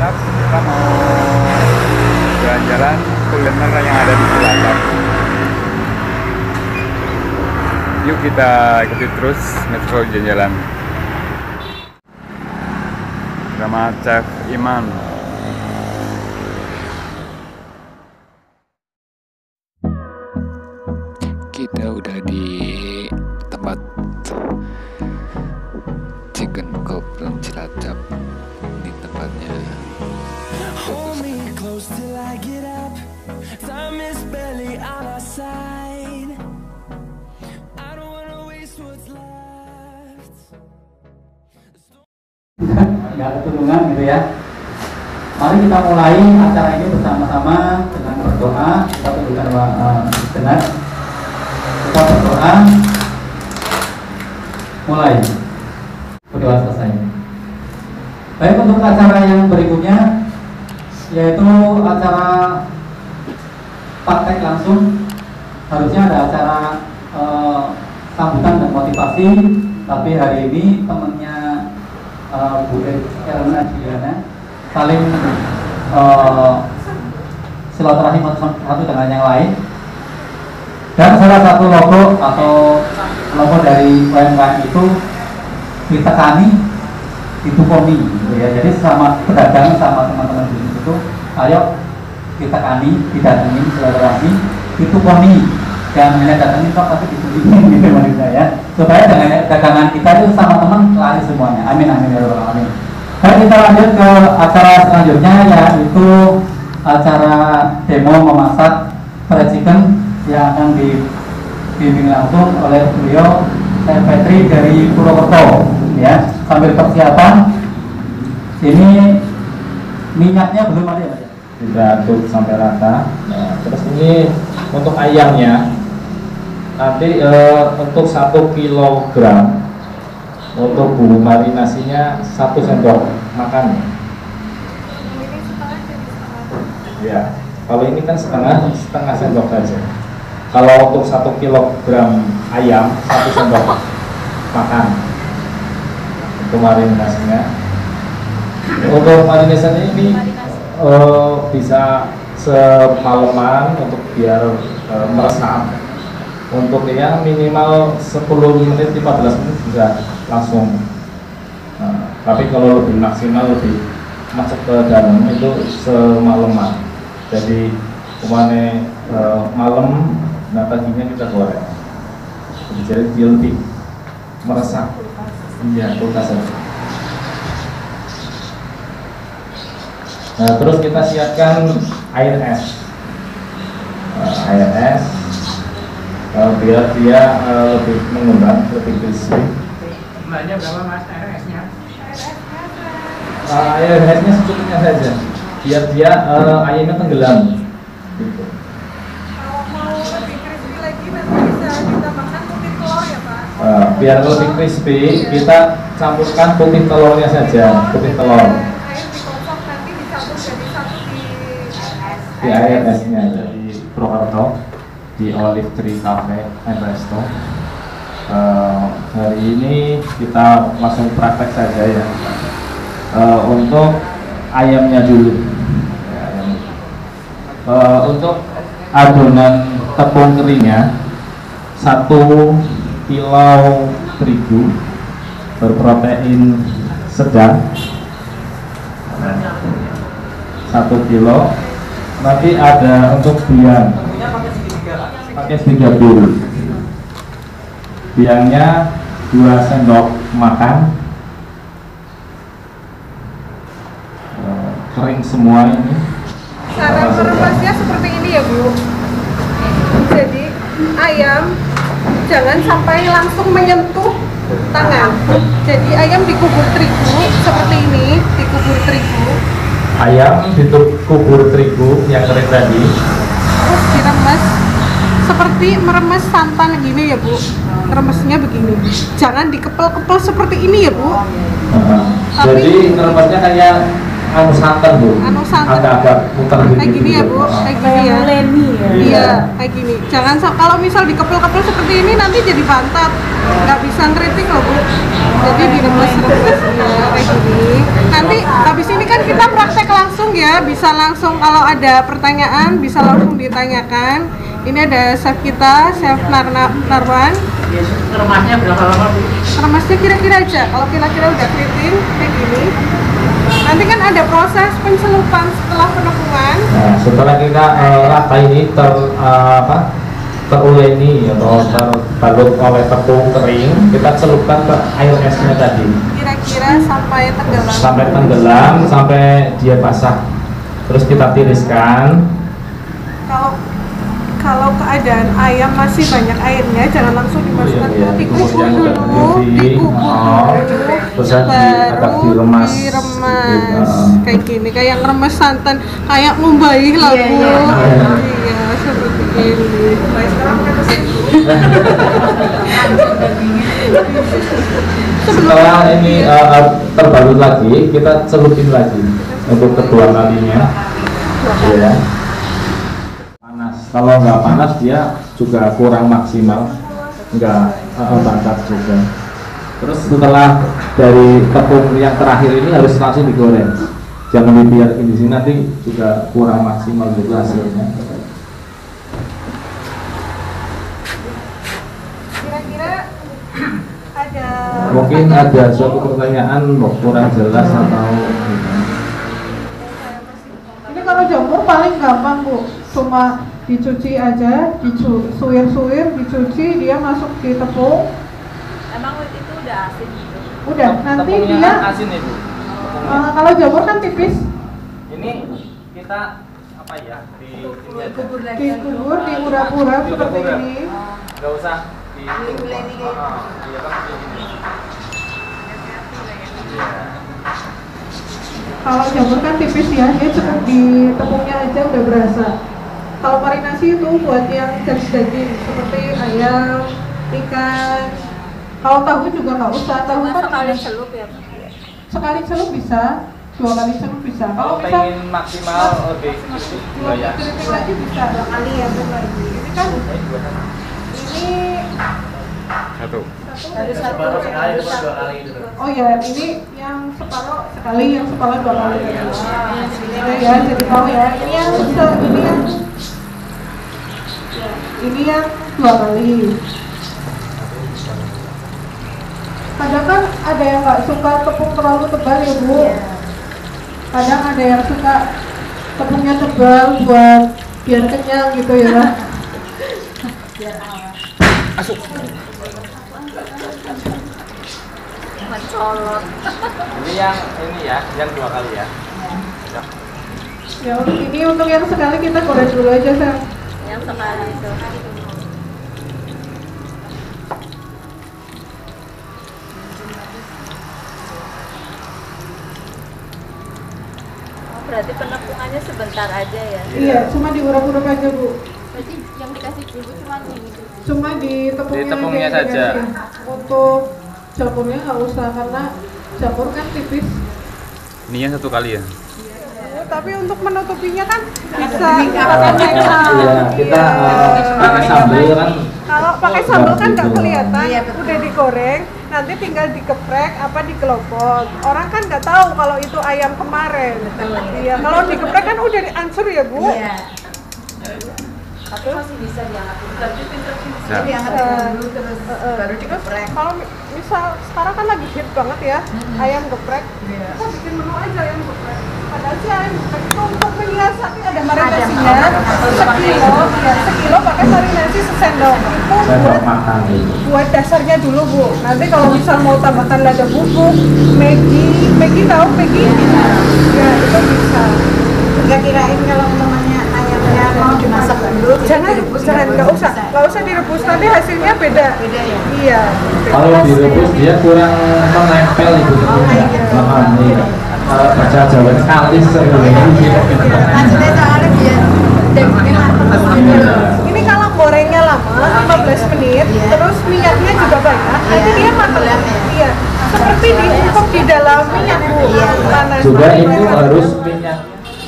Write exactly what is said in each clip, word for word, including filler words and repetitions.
Cilacap. Kita mau jalan-jalan kuliner yang ada di Cilacap. Yuk kita ikuti terus Metro jalan-jalan sama Chef Iman. Kita udah di tempat Chicken Cobbler Cilacap. Ini tempatnya. Hold me close till I get up. Time is barely on our side. I don't wanna waste what's left. Nggak ada tulungan gitu ya. Mari kita mulai acara ini bersama-sama dengan berdoa. Kita tunjukkan uh, benar. Kita berdoa. Mulai. Berdoa selesai. Baik, untuk acara yang berikutnya yaitu acara praktek langsung. Harusnya ada acara uh, sambutan dan motivasi, tapi hari ini temannya uh, Bu Erna Juliana saling uh, silaturahim satu dengan yang lain, dan salah satu logo atau logo dari U M K M itu ditekani, ditukoni gitu ya. Jadi sama pedagang sama teman-teman bisnis itu, ayo ditekani, didatengin silaturahmi, ditukoni, jangan hanya datangin kok tapi ditukoni gitu maksudnya ya, supaya dengan dagangan kita itu sama teman lari semuanya. Amin amin ya rabbal alamin. Baik, kita lanjut ke acara selanjutnya, yaitu acara demo memasak fried chicken yang akan dibimbing langsung oleh beliau Chef Petri dari Purwokerto ya. Sambil persiapan, ini minyaknya belum ada ya? Kita aduk sampai rata. Nah, terus ini untuk ayamnya nanti eh, untuk satu kilogram untuk bumbu marinasinya satu sendok makan. Ya, kalau ini kan setengah setengah sendok saja. Kalau untuk satu kilogram ayam satu sendok makan untuk marinasinya. Untuk marinasinya ini uh, bisa semalaman untuk biar uh, meresap. Untuk yang minimal sepuluh menit lima belas menit bisa langsung. Nah, tapi kalau lebih maksimal lebih masuk ke dalam itu semalaman. Jadi kemana uh, malam, nah paginya kita goreng. Jadi dia lebih meresap. Iya, kulkas. Nah, terus kita siapkan air es. Uh, air es uh, biar dia uh, lebih mengembang, lebih crispy. Jumlahnya berapa mas air esnya? Uh, air esnya secukupnya saja, biar dia uh, ayamnya tenggelam. Gitu. Kalau mau lebih crispy lagi nanti bisa ditambahkan putih telur ya Pak? Uh, biar lebih crispy, kita campurkan putih telurnya saja, putih telur. Air dikocok nanti dicampur jadi satu di es. Di air esnya dari Purwokerto, di Olive Tree Cafe and Resto. Uh, hari ini kita langsung praktek saja ya. Uh, untuk ayamnya dulu. Ya, ayam. Uh, untuk adonan tepung keringnya satu kilo terigu berprotein sedang satu kilo. Nanti ada untuk biang pakai segitiga biru, biangnya dua sendok makan. Uh, kering semua ini. Cara meremasnya seperti ini ya Bu. Jadi ayam jangan sampai langsung menyentuh tangan. Jadi ayam dikubur terigu seperti ini, dikubur terigu. Ayam dikubur terigu yang kering tadi. Terus diremes seperti meremes santan gini ya Bu. Remesnya begini. Jangan dikepel-kepel seperti ini ya Bu. Uh, Tapi- jadi ngerempatnya kayak anu santan Bu, Anu santan. agak-agak muter Kayak gini ya Bu, kayak gini ya. Iya, kayak gini. Jangan so- kalau misal dikepel-kepel seperti ini nanti jadi bantat. Nggak bisa ngeritik loh Bu. Jadi diremes-remes ya kayak gini. Nanti habis ini kan kita praktek langsung kira-kira bisa langsung kalau ada pertanyaan bisa langsung ditanyakan. Ini ada chef kita, chef Narna, Narwan. Remasnya berapa lama Bu? Remasnya kira-kira aja. Kalau kira-kira udah keriting kayak gini, nanti kan ada proses pencelupan setelah penepungan. Nah, setelah kita uh, rata ini ter uh, apa teruleni atau terbalut oleh tepung kering, kita celupkan ke air esnya tadi. Kira-kira sampai tenggelam. Sampai tenggelam, sampai dia basah. Terus kita tiriskan. Kalau kalau keadaan ayam masih banyak airnya, jangan langsung dimasukkan Iya, iya. ke dikubur Kemudian dulu, di- dikubur oh, dulu, terus di- agak baru diremas diremas. sedikit, Kayak gini, kayak ngeremes santan, kayak ngumbahi lah Bu. iya. Iya, seperti ini. Setelah ini uh, terbalut lagi, kita celupin lagi untuk kedua kalinya. Ya. Panas. Kalau nggak panas dia juga kurang maksimal, nggak uh, bakar juga. Terus setelah dari tepung yang terakhir ini harus langsung digoreng. Jangan dibiarkan di sini, nanti juga kurang maksimal juga hasilnya. Kira-kira ada Mungkin ada suatu pertanyaan kurang jelas atau Ini kalau jamur paling gampang Bu, cuma dicuci aja, disuir-suir, dicuci, dia masuk di tepung. Emang itu udah asin gitu? Udah, nanti dia asin ya Bu. uh, kalau jamur kan tipis, Ini kita apa ya di ini aja. Kubur lagi. dikubur, diurap-urap seperti ini. Nggak usah di Dileni kayak gitu. Ah, iya kan kayak gini. Iya. Kalau jamur kan tipis ya, dia cukup di tepungnya aja udah berasa. Kalau marinasi itu buat yang daging-daging seperti ayam, ikan. Kalau tahu juga nggak usah, tahu Cuma kan sekali celup ya Bu? sekali celup bisa, dua kali celup bisa. Kalau Kalau bisa pengen maksimal lebih dua ya. keriting lagi bisa, dua kali ya Bu lagi. Ini kan ini Satu. Harus satu harus satu kali gitu. oh ya ini yang separuh sekali, yang separuh dua kali. Ini ya, jadi tahu ya. Ini yang se- ini yang ini yang dua kali. Kadang kan ada yang nggak suka tepung terlalu tebal ya Bu. Kadang ada yang suka tepungnya tebal buat biar kenyang gitu ya. Mencolot. Ini yang ini ya, yang dua kali ya. Ya untuk ini untuk yang sekali kita goreng dulu aja Sam. Yang sekali itu. Oh, berarti penepungannya sebentar aja ya? Iya, cuma diurap-urap aja Bu. Berarti yang dikasih bumbu cuma ini. Cuma di tepungnya, Di tepungnya aja saja. dikasih. Untuk jamurnya nggak usah karena jamur kan tipis. Ini yang satu kali ya. Tapi untuk menutupinya kan bisa Iya, pakai sambal. kita uh, pakai sambal kan. Kalau pakai sambal kan nggak Gitu. kelihatan, udah digoreng, nanti tinggal dikeprek apa dikelopot. Orang kan nggak tahu kalau itu ayam kemarin. Iya, kalau dikeprek kan udah diancur ya Bu. Iya. Tapi masih bisa diangkat. Tapi pinter-pinter Nah. diangkat Eh, dulu terus eh, eh. baru digeprek. Kalau mi- misal sekarang kan lagi hit banget ya, ayam geprek. Kita bikin menu aja ayam geprek. Padahal sih ayam geprek itu untuk menyiasati ada marinasinya. Sekilo, ya sekilo pakai marinasi sesendok. Itu Sendok buat makan itu. buat dasarnya dulu Bu. Nanti kalau misal mau tambahkan lada bubuk, Maggi, Maggi tahu Maggi? Ya itu bisa. Enggak kirain kalau namanya ayamnya mau dimasak dulu. Jangan, jangan nggak usah, nggak usah direbus nanti hasilnya beda. Beda ya? Iya. Kalau direbus dia kurang menempel itu tepungnya. Nah, iya. Kalau baca Jawa sekali sebenarnya. Maksudnya soalnya biar dagingnya matang gitu. Ini kalau gorengnya lama, lima belas menit, terus minyaknya juga banyak, nanti dia matang. Iya, seperti diungkep di dalam minyak Bu, panas. Juga itu harus minyak.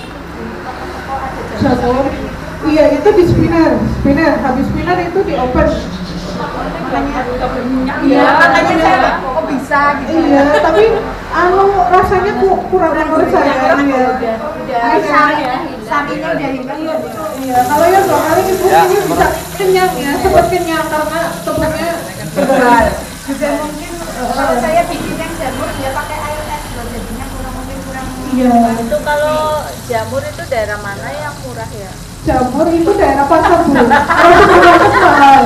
Jamur. Iya, itu di spinner, spinner. Habis spinner itu di open. Iya, makanya saya kok bisa gitu. Iya, tapi anu rasanya ku- kurang menurut saya ya. Sapinya udah hilang. Iya, kalau yang dua kali ibu ini bisa kenyang ya, cepat kenyang karena tepungnya tebal. Juga mungkin Kalau saya bikin yang jamur dia pakai air es loh, jadinya kurang mungkin kurang. iya. Itu kalau jamur itu daerah mana yang murah ya? Jamur itu daerah pasar bu. Kalau sekarang mahal.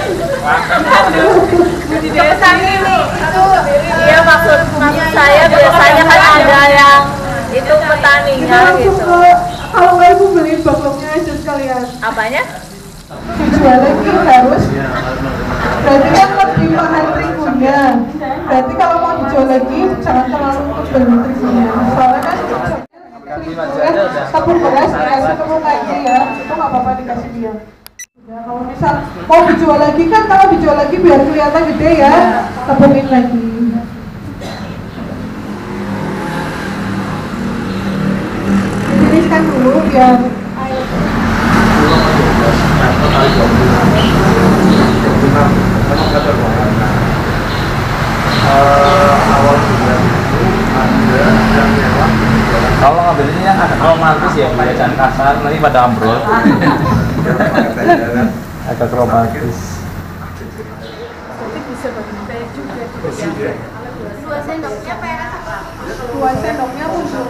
Di desa ini itu iya maksud maksud saya biasanya kan ada yang itu petaninya Kita langsung gitu. ke kalau nggak ibu beli bakloknya aja sekalian. Apanya? Dijual lagi harus. Berarti kan lebih mahal terigunya. Berarti kalau mau dijual lagi jangan terlalu tebal terigunya. Soalnya kan tepung beras dikasih tepung lagi ya, itu nggak apa-apa dikasih dia. Ya, kalau misal mau dijual lagi kan kalau dijual lagi biar kelihatan gede ya, tepungin lagi. Tiriskan dulu biar air. Kalau ngambilnya yang agak romantis ya, kayak jangan kasar, nanti pada ambrol. Agak romantis. Dua sendoknya perak apa? Dua sendoknya bubuk.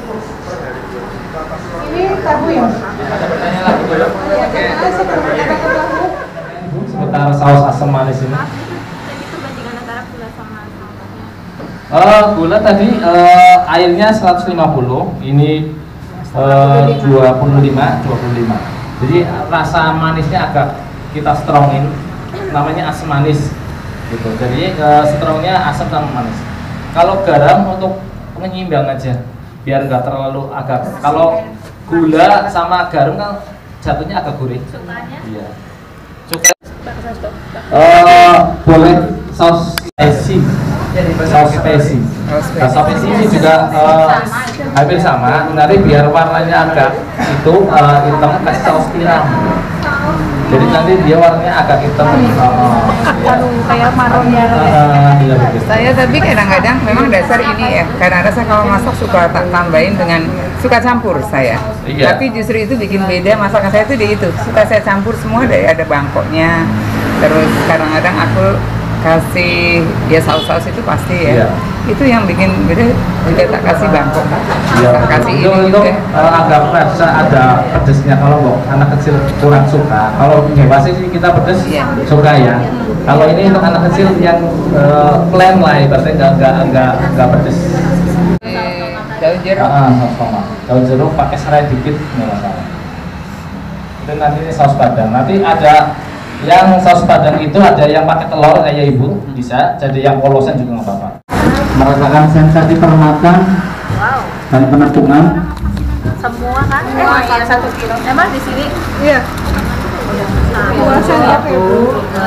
Ini tahu ya? Ada pertanyaan lagi belum? Ah, sebelum kita ke tahu. Sebentar saus asam manis ini. Jadi itu bandingan antara gula sama santannya. Eh, gula tadi eh, airnya seratus lima puluh, ini eh, dua puluh lima, dua puluh lima. Jadi rasa manisnya agak kita strongin, namanya asam manis gitu. Jadi eh, strongnya asam sama manis. Kalau garam untuk penyimbang aja, biar nggak terlalu agak. Kalau gula sama garam kan jatuhnya agak gurih. Sukanya? Iya. Cukai. Eh, boleh saus spesi. Saus spesi. Nah, saus spesi ini juga eh, hampir sama, nanti biar warnanya agak itu eh, hitam, kasih saus tiram. Jadi nanti dia warnanya agak hitam. Oh, ya. Kayak marronnya. Ah, iya, begitu. Saya tapi kadang-kadang memang dasar ini ya, kadang-kadang saya kalau masak suka tak tambahin dengan suka campur saya. Iya. Tapi justru itu bikin beda masakan saya itu di itu. Suka saya campur semua dari ada bangkoknya. Terus kadang-kadang aku kasih ya saus-saus itu pasti ya. Iya. Itu yang bikin beda juga tak kasih bangkok. Ya, Tak kasih itu, ini itu juga. uh, agak rasa ada pedesnya kalau nggak anak kecil kurang suka. Kalau dewasa sih kita pedes Iya. suka ya. Kalau ini untuk anak kecil yang uh, plain lah, ibaratnya nggak nggak nggak nggak pedes. Eh, daun jeruk. Ah, saus tomat. Daun jeruk pakai serai dikit nggak masalah. Itu nanti ini saus padang. Nanti ada yang saus padang itu ada yang pakai telur kayak ibu bisa. Jadi yang polosan juga nggak apa-apa. Merasakan sensasi permakan Wow. dan penampungan. Semua kan? Semua yang satu kilo. Emang di sini? Iya. Dua sendok ya bu.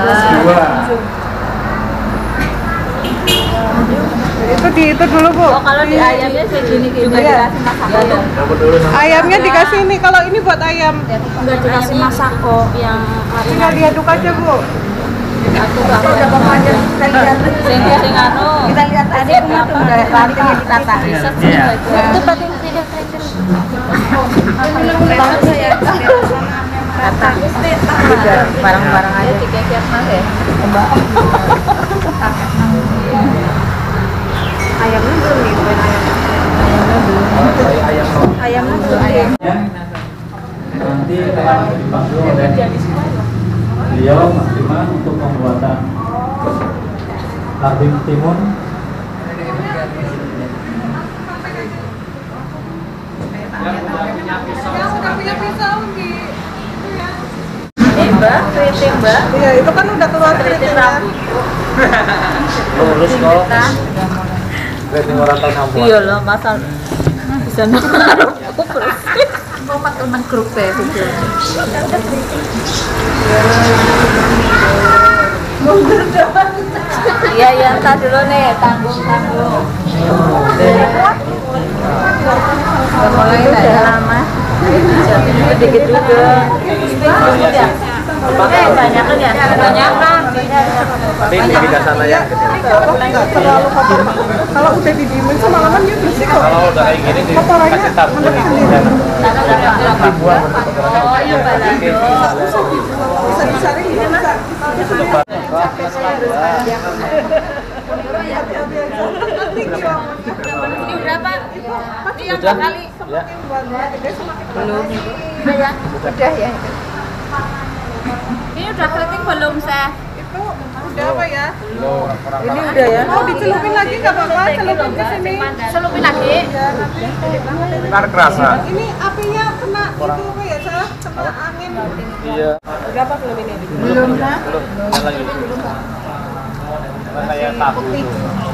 Itu di itu dulu bu. Oh kalau di ayamnya segini juga Iya. dikasih masako. Ayamnya dikasih ini. Kalau ini buat ayam, Enggak dikasih masako yang tinggal diaduk aja bu. aku gak mau udah bawa aja kita lihat sing sing anu kita lihat tadi apa udah lari kita tak riset sih itu berarti tidak kata barang-barang aja dikekek mah ya ayamnya belum nih ayamnya belum ayamnya belum ayamnya Nanti akan dibantu oleh beliau Mas Diman untuk pembuatan karbing timun. Yang udah punya pisau di. ini mbak keriting mbak Iya itu kan udah keluar keriting keritingnya. rambut Lurus kok. Keriting orang tahu sampah. iya loh masal bisa naruh aku bersih mau makan mengkeruk deh iya iya entar dulu nih tanggung tanggung udah mulai udah lama dikit juga ya Kebanyakan ya. Kebanyakan. Tapi ini di sana ya. Nggak terlalu kotor. Kalau udah didiemin semalaman dia bersih kok. Kalau udah kayak gini dikasih tabur Ribuan. Oh, yang balado. Bisa disaring bisa. Ini berapa? Ini yang berapa kali? ya. Belum. Ya. Udah ya. Ini udah keriting belum, Seh? Itu udah apa ya? Ini udah ya. Mau dicelupin lagi nggak apa-apa? Celupin ke sini. Celupin lagi. Ntar kerasa. Ini apinya kena itu apa ya? Salah kena angin. Iya. Berapa belum ini? Belum, Seh. Belum. Yang lagi. Kayak tahu itu.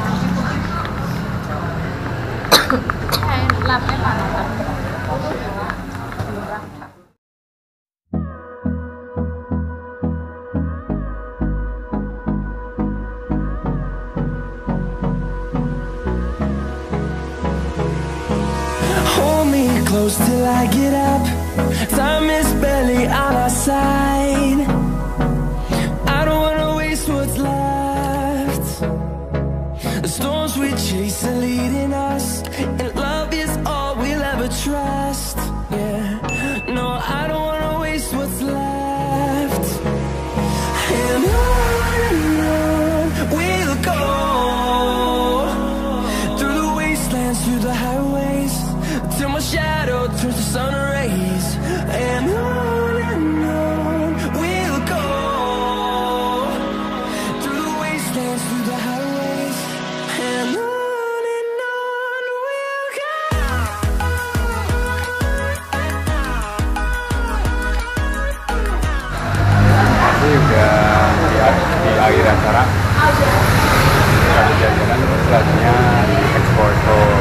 Kayak lapnya panas. Hold me close till I get up. Time is barely on our side. I don't wanna waste what's left. The storms we chase are leading us, and love is all we'll ever trust. Yeah, no, I don't wanna waste what's left. And on and on we'll go, through the wastelands, through the highways, till my shadow turns to sun rays. And on and on we'll go, through the wastelands, through the highways, and on and on we'll go. Masih udah di, di akhir acara. Kita jalan-jalan selanjutnya ekspor